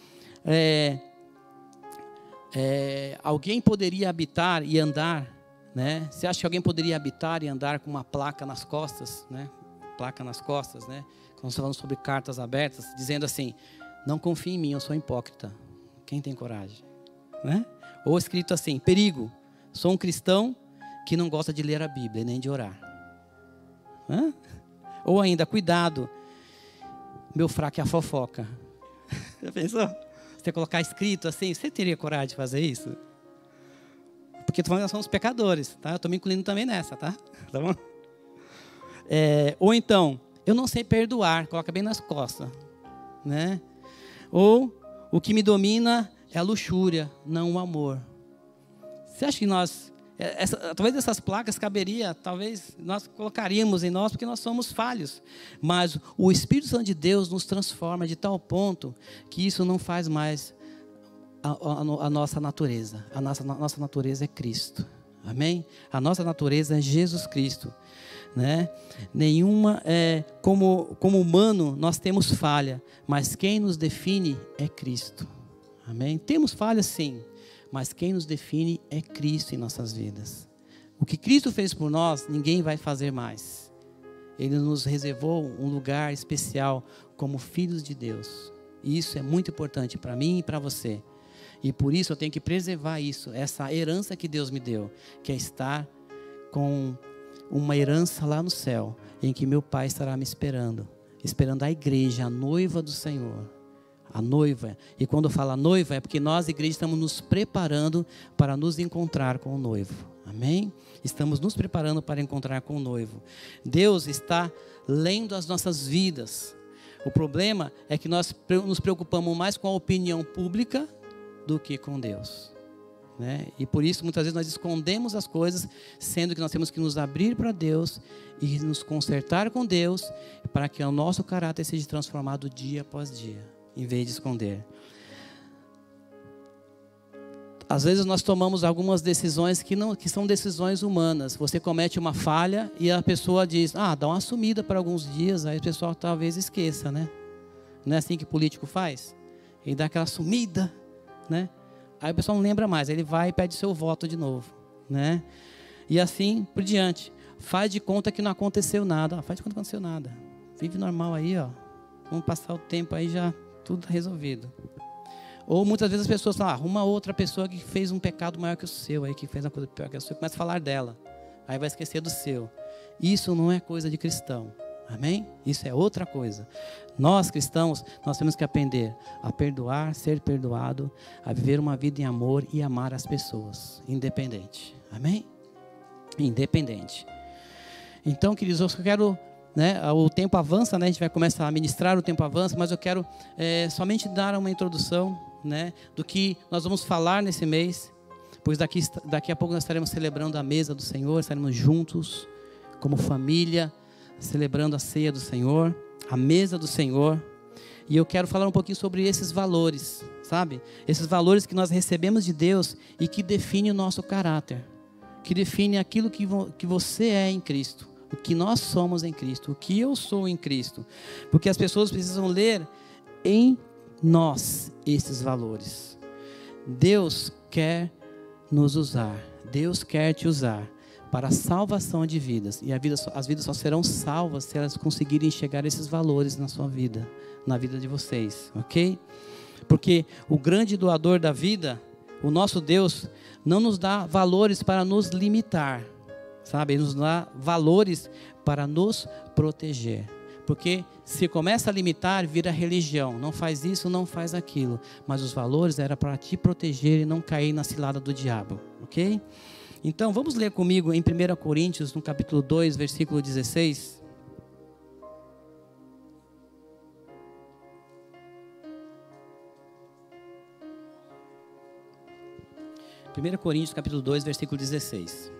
alguém poderia habitar e andar, né? Você acha que alguém poderia habitar e andar com uma placa nas costas, né? Placa nas costas, né? Quando falamos sobre cartas abertas, dizendo assim: não confie em mim, eu sou hipócrita. Quem tem coragem? Né? Ou escrito assim: perigo, sou um cristão que não gosta de ler a Bíblia nem de orar. Hã? Ou ainda, cuidado, meu fraco é a fofoca. Já pensou? Você colocar escrito assim, você teria coragem de fazer isso? Porque nós somos pecadores, tá? Eu estou me incluindo também nessa, tá? Tá bom? Ou então, eu não sei perdoar, coloca bem nas costas, né? Ou o que me domina é a luxúria, não o amor. Você acha que nós Talvez essas placas caberia, talvez nós colocaríamos em nós porque nós somos falhos. Mas o Espírito Santo de Deus nos transforma de tal ponto que isso não faz mais a nossa natureza. A nossa natureza é Cristo. Amém? A nossa natureza é Jesus Cristo. Né? Como humano nós temos falha, mas quem nos define é Cristo. Amém? Temos falha sim, mas quem nos define é Cristo em nossas vidas. O que Cristo fez por nós, ninguém vai fazer mais. Ele nos reservou um lugar especial como filhos de Deus. E isso é muito importante para mim e para você. E por isso eu tenho que preservar isso, essa herança que Deus me deu, que é estar com uma herança lá no céu, em que meu Pai estará me esperando a igreja, a noiva do Senhor. A noiva. E quando eu falo noiva, é porque nós, igreja, estamos nos preparando para nos encontrar com o noivo. Amém? Estamos nos preparando para encontrar com o noivo. Deus está lendo as nossas vidas. O problema é que nós nos preocupamos mais com a opinião pública do que com Deus. Né? E por isso, muitas vezes, nós escondemos as coisas, sendo que nós temos que nos abrir para Deus e nos consertar com Deus, para que o nosso caráter seja transformado dia após dia, em vez de esconder. Às vezes nós tomamos algumas decisões que são decisões humanas. Você comete uma falha e a pessoa diz, dá uma sumida por alguns dias, aí o pessoal talvez esqueça, né? Não é assim que o político faz? Ele dá aquela sumida, né? Aí o pessoal não lembra mais, ele vai e pede seu voto de novo, né? E assim por diante. Faz de conta que não aconteceu nada. Faz de conta que não aconteceu nada. Vive normal aí, ó. Vamos passar o tempo aí já tudo resolvido. Ou muitas vezes as pessoas falam, arruma outra pessoa que fez um pecado maior que o seu, aí que fez uma coisa pior que o seu, começa a falar dela. Aí vai esquecer do seu. Isso não é coisa de cristão. Amém? Isso é outra coisa. Nós cristãos, nós temos que aprender a perdoar, ser perdoado, a viver uma vida em amor e amar as pessoas, independente. Amém? Independente. Então, queridos, eu quero, né, o tempo avança, né, a gente vai começar a ministrar, o tempo avança, mas eu quero somente dar uma introdução, né, do que nós vamos falar nesse mês, pois daqui a pouco nós estaremos celebrando a mesa do Senhor, estaremos juntos, como família, celebrando a ceia do Senhor, a mesa do Senhor. E eu quero falar um pouquinho sobre esses valores, sabe? Esses valores que nós recebemos de Deus e que definem o nosso caráter, que define aquilo que você é em Cristo, o que nós somos em Cristo, o que eu sou em Cristo. Porque as pessoas precisam ler em nós esses valores. Deus quer nos usar, Deus quer te usar para a salvação de vidas. E as vidas só serão salvas se elas conseguirem enxergar esses valores na sua vida, na vida de vocês, ok? Porque o grande doador da vida, o nosso Deus, não nos dá valores para nos limitar, sabe? Ele nos dá valores para nos proteger. Porque se começa a limitar, vira religião. Não faz isso, não faz aquilo. Mas os valores eram para te proteger e não cair na cilada do diabo, ok? Então, vamos ler comigo em 1 Coríntios, no capítulo 2, versículo 16. 1 Coríntios, capítulo 2, versículo 16.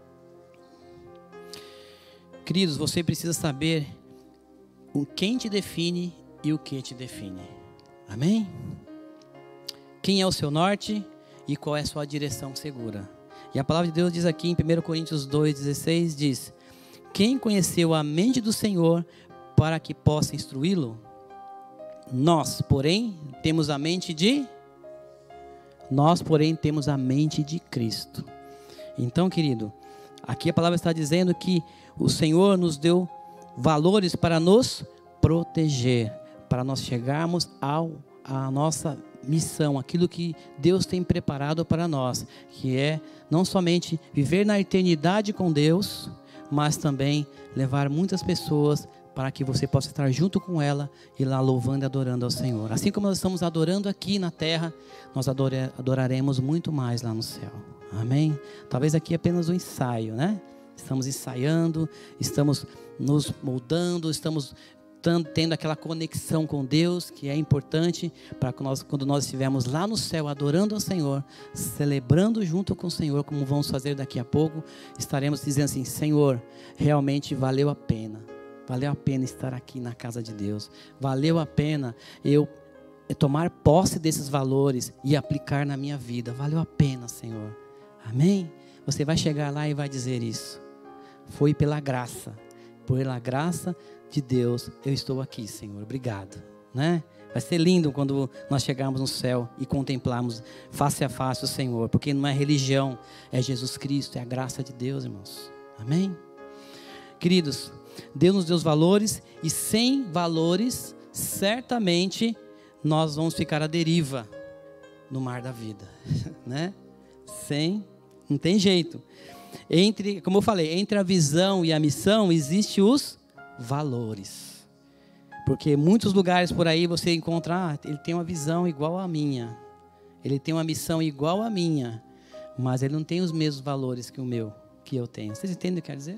Queridos, você precisa saber quem te define e o que te define. Amém? Quem é o seu norte e qual é a sua direção segura? E a palavra de Deus diz aqui em 1 Coríntios 2,16, diz: quem conheceu a mente do Senhor para que possa instruí-lo? Nós, porém, temos a mente de Cristo. Então, querido, aqui a palavra está dizendo que o Senhor nos deu valores para nos proteger, para nós chegarmos à nossa missão, aquilo que Deus tem preparado para nós, que é não somente viver na eternidade com Deus, mas também levar muitas pessoas para que você possa estar junto com ela e lá louvando e adorando ao Senhor. Assim como nós estamos adorando aqui na terra, nós adoraremos muito mais lá no céu. Amém? Talvez aqui apenas um ensaio, né? Estamos ensaiando, estamos nos moldando, estamos tendo aquela conexão com Deus, que é importante para que quando nós estivermos lá no céu adorando ao Senhor, celebrando junto com o Senhor, como vamos fazer daqui a pouco, estaremos dizendo assim: Senhor, realmente valeu a pena estar aqui na casa de Deus, valeu a pena eu tomar posse desses valores e aplicar na minha vida, valeu a pena, Senhor. Amém? Você vai chegar lá e vai dizer isso: foi pela graça de Deus eu estou aqui, Senhor, obrigado, né? Vai ser lindo quando nós chegarmos no céu e contemplarmos face a face o Senhor, porque não é religião, é Jesus Cristo, é a graça de Deus, irmãos. Amém? Queridos, Deus nos deu os valores, e sem valores, certamente nós vamos ficar à deriva no mar da vida, né? Não tem jeito. Como eu falei, entre a visão e a missão existem os valores. Porque muitos lugares por aí você encontra, ele tem uma visão igual à minha, ele tem uma missão igual à minha, mas ele não tem os mesmos valores que eu tenho. Vocês entendem o que quer dizer?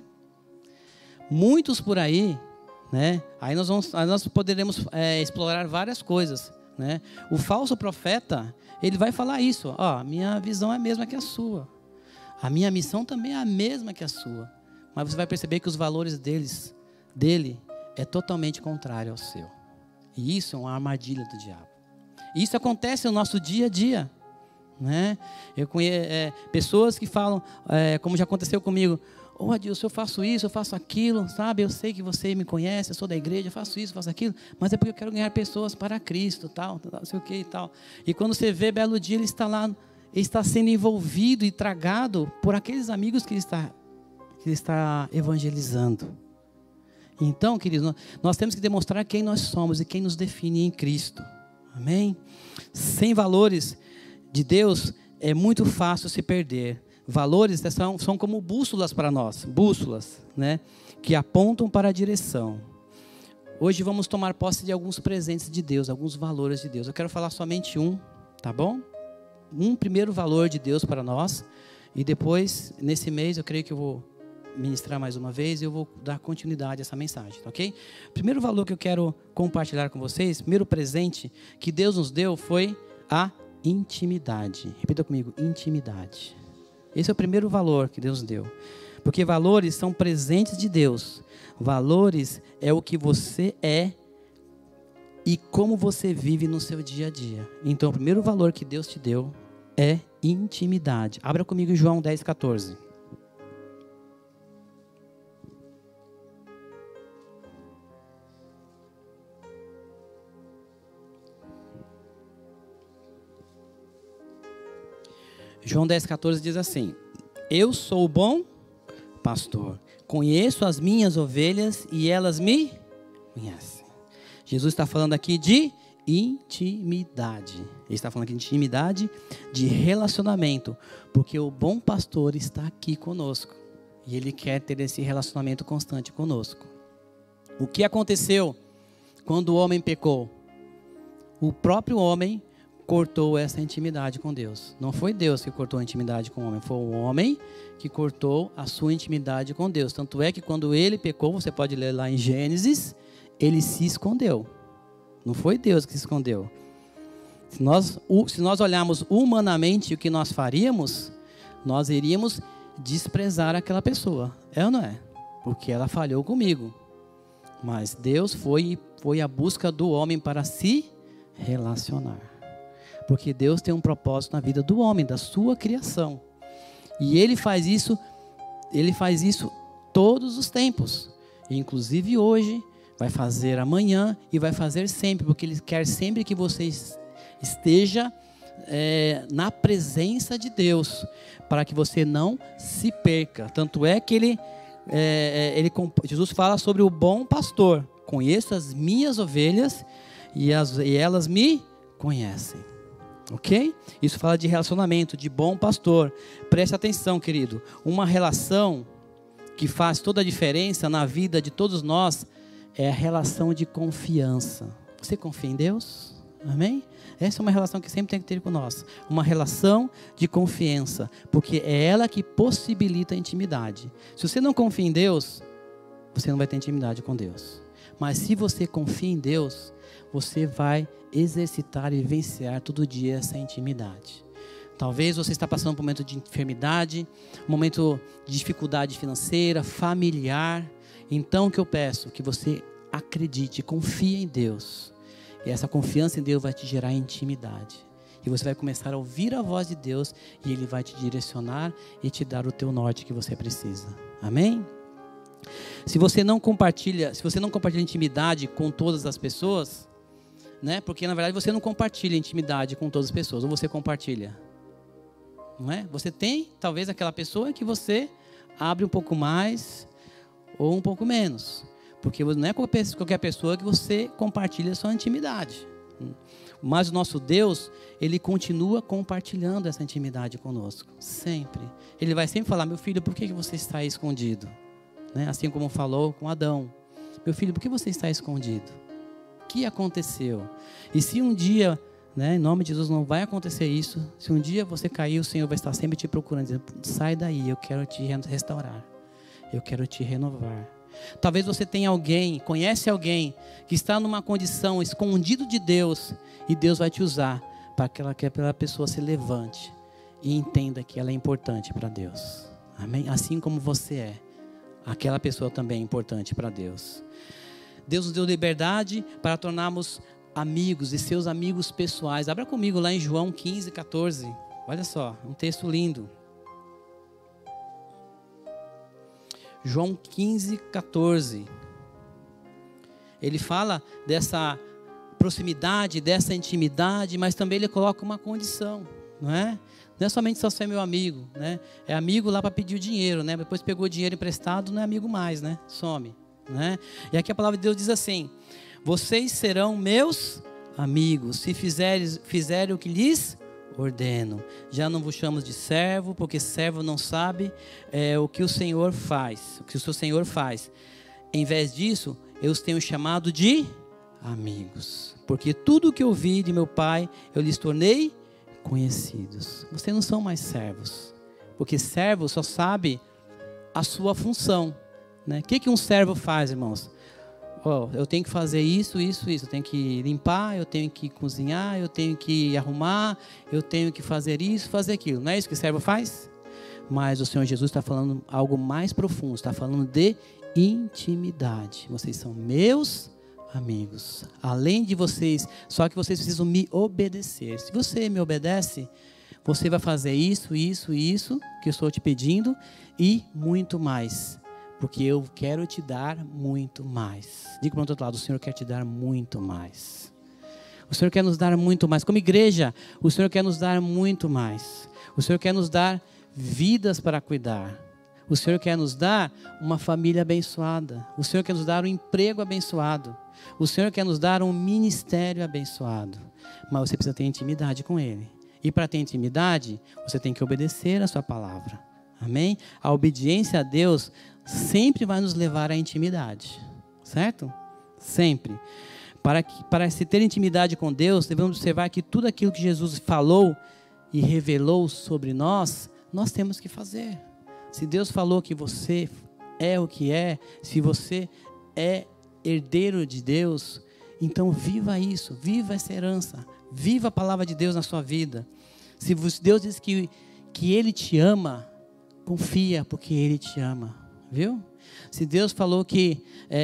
Muitos por aí, né? Aí nós poderemos explorar várias coisas, né? O falso profeta, ele vai falar isso: ó, minha visão é a mesma que a sua, a minha missão também é a mesma que a sua, mas você vai perceber que os valores dele é totalmente contrário ao seu. E isso é uma armadilha do diabo. Isso acontece no nosso dia a dia, né? Eu conheço pessoas que falam, como já aconteceu comigo: ô Adilson, eu faço isso, eu faço aquilo, sabe? Eu sei que você me conhece, eu sou da igreja, eu faço isso, faço aquilo, mas é porque eu quero ganhar pessoas para Cristo, tal, não sei o que e tal. E quando você vê, belo dia, ele está lá, ele está sendo envolvido e tragado por aqueles amigos que ele está evangelizando. Então, queridos, nós temos que demonstrar quem nós somos e quem nos define em Cristo. Amém? Sem valores de Deus é muito fácil se perder. Valores são como bússolas para nós, bússolas, né, que apontam para a direção. Hoje vamos tomar posse de alguns presentes de Deus, alguns valores de Deus. Eu quero falar somente um, tá bom? Um primeiro valor de Deus para nós, e depois, nesse mês, eu creio que eu vou ministrar mais uma vez e eu vou dar continuidade a essa mensagem, ok? O primeiro valor que eu quero compartilhar com vocês, primeiro presente que Deus nos deu foi a intimidade. Repita comigo: intimidade. Esse é o primeiro valor que Deus deu. Porque valores são presentes de Deus. Valores é o que você é e como você vive no seu dia a dia. Então, o primeiro valor que Deus te deu é intimidade. Abra comigo em João 10,14. João 10,14 diz assim: eu sou o bom pastor, conheço as minhas ovelhas e elas me conhecem. Jesus está falando aqui de intimidade. Ele está falando aqui de intimidade, de relacionamento, porque o bom pastor está aqui conosco e ele quer ter esse relacionamento constante conosco. O que aconteceu quando o homem pecou? O próprio homem cortou essa intimidade com Deus. Não foi Deus que cortou a intimidade com o homem, foi o homem que cortou a sua intimidade com Deus. Tanto é que quando ele pecou, você pode ler lá em Gênesis, ele se escondeu. Não foi Deus que se escondeu. Se nós olharmos humanamente o que nós faríamos, nós iríamos desprezar aquela pessoa. É ou não é? Porque ela falhou comigo. Mas Deus foi à busca do homem para se relacionar. Porque Deus tem um propósito na vida do homem, da sua criação. E Ele faz isso todos os tempos. Inclusive hoje, vai fazer amanhã e vai fazer sempre. Porque Ele quer sempre que você esteja na presença de Deus. Para que você não se perca. Tanto é que Jesus fala sobre o bom pastor. Conheço as minhas ovelhas e elas me conhecem. Ok? Isso fala de relacionamento, de bom pastor. Preste atenção, querido. Uma relação que faz toda a diferença na vida de todos nós é a relação de confiança. Você confia em Deus? Amém? Essa é uma relação que sempre tem que ter com nós. Uma relação de confiança. Porque é ela que possibilita a intimidade. Se você não confia em Deus, você não vai ter intimidade com Deus. Mas se você confia em Deus, você vai exercitar e vencer todo dia essa intimidade. Talvez você está passando por um momento de enfermidade, um momento de dificuldade financeira, familiar. Então o que eu peço? Que você acredite, confie em Deus. E essa confiança em Deus vai te gerar intimidade. E você vai começar a ouvir a voz de Deus e Ele vai te direcionar e te dar o teu norte que você precisa. Amém? Se você não compartilha intimidade com todas as pessoas, né? Porque na verdade você não compartilha intimidade com todas as pessoas, ou você compartilha? Não é? Você tem talvez aquela pessoa que você abre um pouco mais ou um pouco menos. Porque não é qualquer pessoa que você compartilha a sua intimidade. Mas o nosso Deus, Ele continua compartilhando essa intimidade conosco. Sempre. Ele vai sempre falar: meu filho, por que você está aí escondido? Né? Assim como falou com Adão. Meu filho, por que você está escondido? O que aconteceu? E se um dia, né, em nome de Jesus, não vai acontecer isso. Se um dia você cair, o Senhor vai estar sempre te procurando, dizendo: sai daí, eu quero te restaurar. Eu quero te renovar. Talvez você tenha alguém, conhece alguém que está numa condição escondido de Deus, e Deus vai te usar para que aquela pessoa se levante e entenda que ela é importante para Deus. Amém? Assim como você é, aquela pessoa também é importante para Deus. Deus nos deu liberdade para tornarmos amigos e seus amigos pessoais. Abra comigo lá em João 15, 14. Olha só, um texto lindo. João 15, 14. Ele fala dessa proximidade, dessa intimidade, mas também ele coloca uma condição, não é? Não é somente só ser meu amigo, né? É amigo lá para pedir o dinheiro, né? Depois pegou o dinheiro emprestado, não é amigo mais, né? Some, né? E aqui a palavra de Deus diz assim: vocês serão meus amigos se fizerem o que lhes ordeno. Já não vos chamo de servo, porque servo não sabe o que o Senhor faz, o que o seu Senhor faz. Em vez disso, eu os tenho chamado de amigos, porque tudo o que eu vi de meu Pai, eu lhes tornei conhecidos. Vocês não são mais servos, porque servo só sabe a sua função, né? O que um servo faz, irmãos? Eu tenho que fazer isso, eu tenho que limpar, eu tenho que cozinhar, eu tenho que arrumar, eu tenho que fazer isso, fazer aquilo. Não é isso que o servo faz? Mas o Senhor Jesus está falando algo mais profundo, está falando de intimidade. Vocês são meus amigos. Além de vocês, só que vocês precisam me obedecer. Se você me obedece, você vai fazer isso que eu estou te pedindo e muito mais. Porque eu quero te dar muito mais. Diga para o outro lado: o Senhor quer te dar muito mais. O Senhor quer nos dar muito mais. Como igreja, o Senhor quer nos dar muito mais. O Senhor quer nos dar vidas para cuidar. O Senhor quer nos dar uma família abençoada. O Senhor quer nos dar um emprego abençoado. O Senhor quer nos dar um ministério abençoado. Mas você precisa ter intimidade com Ele. E para ter intimidade, você tem que obedecer a sua palavra. Amém? A obediência a Deus sempre vai nos levar à intimidade, certo? Sempre. Para se ter intimidade com Deus, devemos observar que tudo aquilo que Jesus falou e revelou sobre nós temos que fazer. Se Deus falou que você é o que é, se você é herdeiro de Deus, então viva isso, viva essa herança, viva a palavra de Deus na sua vida. Se Deus diz que Ele te ama, confia, porque Ele te ama, viu? Se Deus falou que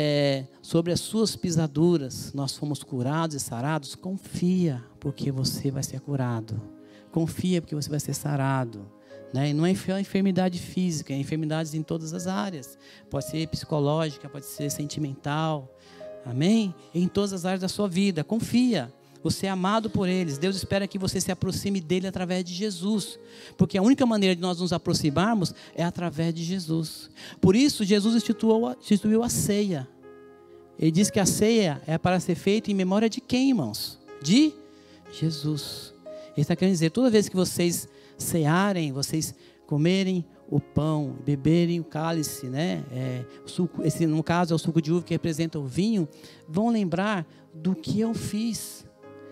sobre as suas pisaduras nós fomos curados e sarados, confia, porque você vai ser curado. Confia, porque você vai ser sarado, né? E não é enfermidade física, é enfermidades em todas as áreas. Pode ser psicológica, pode ser sentimental, amém? Em todas as áreas da sua vida, confia. Você é amado por eles. Deus espera que você se aproxime dele através de Jesus. Porque a única maneira de nós nos aproximarmos é através de Jesus. Por isso, Jesus instituiu a ceia. Ele diz que a ceia é para ser feita em memória de quem, irmãos? De Jesus. Ele está querendo dizer, toda vez que vocês cearem, vocês comerem o pão, beberem o cálice, né? Esse, no caso, é o suco de uva que representa o vinho, vão lembrar do que eu fiz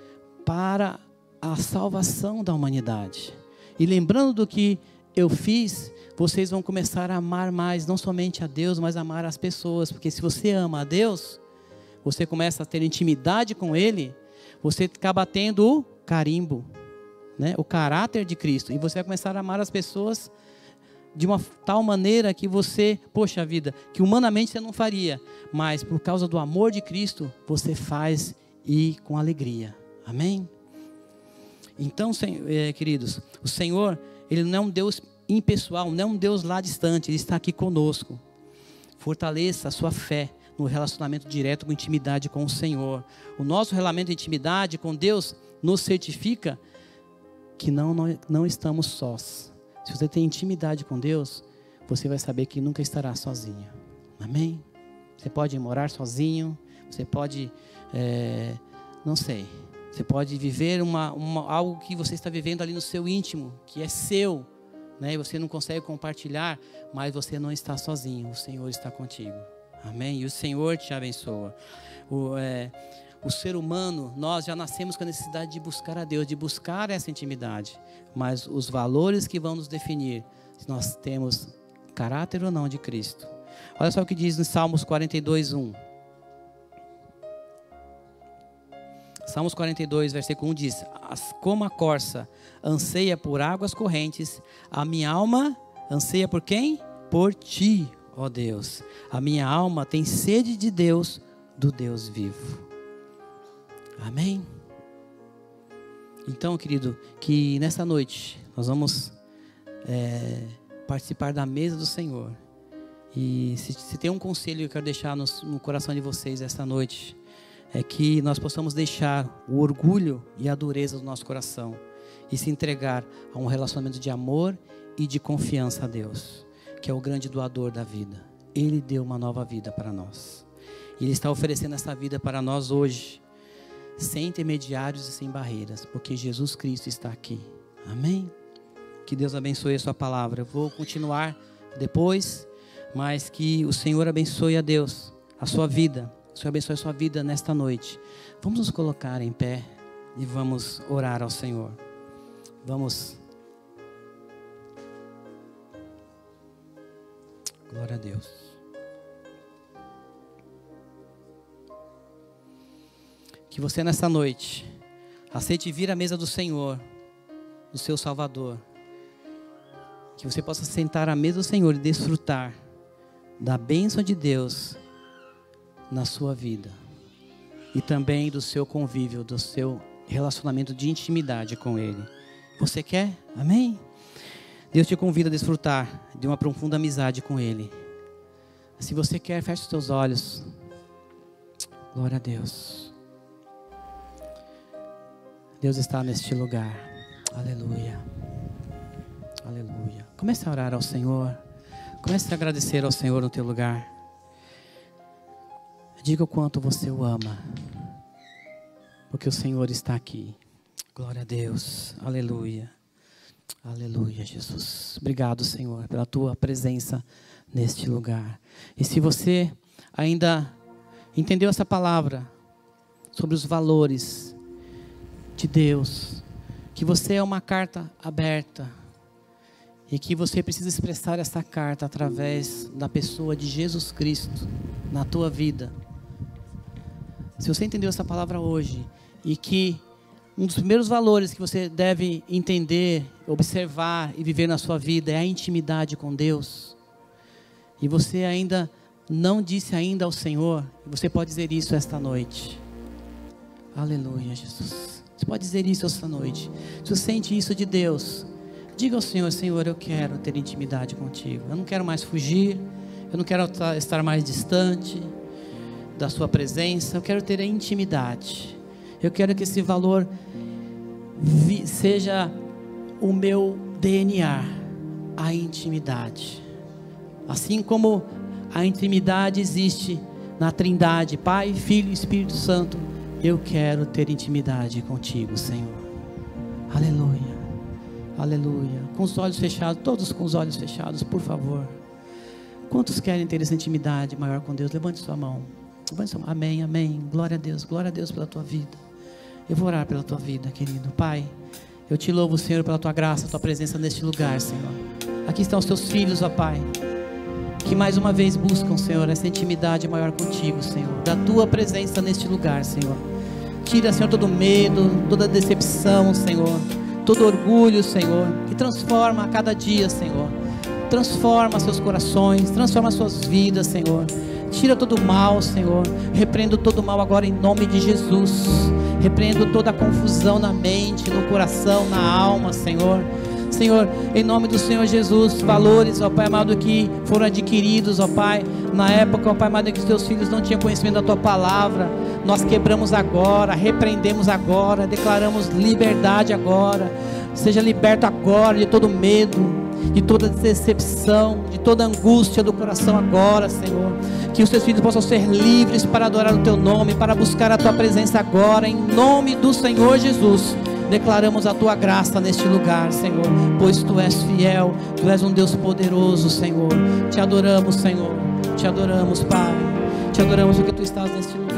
para a salvação da humanidade. E lembrando do que eu fiz, vocês vão começar a amar mais, não somente a Deus, mas amar as pessoas. Porque se você ama a Deus, você começa a ter intimidade com Ele, você acaba tendo o carimbo, né? O caráter de Cristo. E você vai começar a amar as pessoas de uma tal maneira que você, poxa vida, que humanamente você não faria, mas por causa do amor de Cristo, você faz e com alegria. Amém? Então, queridos, o Senhor, Ele não é um Deus impessoal, não é um Deus lá distante, Ele está aqui conosco. Fortaleça a sua fé no relacionamento direto com intimidade com o Senhor. O nosso relacionamento de intimidade com Deus nos certifica que não estamos sós. Se você tem intimidade com Deus, você vai saber que nunca estará sozinho. Amém? Você pode morar sozinho, você pode, não sei, você pode viver algo que você está vivendo ali no seu íntimo, que é seu, né? E você não consegue compartilhar, mas você não está sozinho, o Senhor está contigo. Amém? E o Senhor te abençoa. O ser humano, nós já nascemos com a necessidade de buscar a Deus, de buscar essa intimidade. Mas os valores que vão nos definir, se nós temos caráter ou não de Cristo. Olha só o que diz em Salmos 42, 1. Salmos 42, versículo 1 diz: como a corça anseia por águas correntes, a minha alma anseia por quem? Por ti, ó Deus. A minha alma tem sede de Deus, do Deus vivo. Amém? Então, querido, que nessa noite nós vamos participar da mesa do Senhor. E se tem um conselho que eu quero deixar no coração de vocês esta noite, é que nós possamos deixar o orgulho e a dureza do nosso coração e se entregar a um relacionamento de amor e de confiança a Deus, que é o grande doador da vida. Ele deu uma nova vida para nós. E Ele está oferecendo essa vida para nós hoje, sem intermediários e sem barreiras, porque Jesus Cristo está aqui. Amém? Que Deus abençoe a sua palavra. Eu vou continuar depois, mas que o Senhor abençoe a Deus, a sua vida. O Senhor abençoe a sua vida nesta noite. Vamos nos colocar em pé e vamos orar ao Senhor. Vamos. Glória a Deus. Que você nessa noite aceite vir à mesa do Senhor, do seu Salvador. Que você possa sentar à mesa do Senhor e desfrutar da bênção de Deus na sua vida. E também do seu convívio, do seu relacionamento de intimidade com Ele. Você quer? Amém? Deus te convida a desfrutar de uma profunda amizade com Ele. Se você quer, feche os seus olhos. Glória a Deus. Deus está neste lugar. Aleluia. Aleluia. Comece a orar ao Senhor. Comece a agradecer ao Senhor no teu lugar. Diga o quanto você o ama. Porque o Senhor está aqui. Glória a Deus. Aleluia. Aleluia, Jesus. Obrigado, Senhor, pela tua presença neste lugar. E se você ainda entendeu essa palavra sobre os valores de Deus, que você é uma carta aberta e que você precisa expressar essa carta através da pessoa de Jesus Cristo na tua vida. Se você entendeu essa palavra hoje e que um dos primeiros valores que você deve entender, observar e viver na sua vida é a intimidade com Deus, e você ainda não disse ainda ao Senhor, você pode dizer isso esta noite. Aleluia, Jesus. Você pode dizer isso esta noite. Se você sente isso de Deus, diga ao Senhor: Senhor, eu quero ter intimidade contigo. Eu não quero mais fugir. Eu não quero estar mais distante da sua presença. Eu quero ter a intimidade. Eu quero que esse valor seja o meu DNA, a intimidade. Assim como a intimidade existe na Trindade, Pai, Filho e Espírito Santo, eu quero ter intimidade contigo, Senhor. Aleluia, aleluia. Com os olhos fechados, todos com os olhos fechados, por favor. Quantos querem ter essa intimidade maior com Deus? Levante sua mão. Levante sua mão. Amém, amém. Glória a Deus pela tua vida. Eu vou orar pela tua vida, querido. Pai, eu te louvo, Senhor, pela tua graça, tua presença neste lugar, Senhor. Aqui estão os teus filhos, ó Pai. que mais uma vez buscam, Senhor, essa intimidade maior contigo, Senhor, da tua presença neste lugar, Senhor. Tira, Senhor, todo medo, toda decepção, Senhor, todo orgulho, Senhor, e transforma a cada dia, Senhor. Transforma seus corações, transforma suas vidas, Senhor. Tira todo o mal, Senhor. Repreendo todo o mal agora em nome de Jesus. Repreendo toda a confusão na mente, no coração, na alma, Senhor. Senhor, em nome do Senhor Jesus, valores, ó Pai amado, que foram adquiridos, ó Pai, na época, ó Pai amado, em que os teus filhos não tinham conhecimento da tua palavra, nós quebramos agora, repreendemos agora, declaramos liberdade agora. Seja liberto agora de todo medo, de toda decepção, de toda angústia do coração agora, Senhor. Que os teus filhos possam ser livres para adorar o teu nome, para buscar a tua presença agora, em nome do Senhor Jesus. Declaramos a tua graça neste lugar, Senhor, pois tu és fiel, tu és um Deus poderoso, Senhor. Te adoramos, Senhor, te adoramos, Pai, te adoramos porque tu estás neste lugar.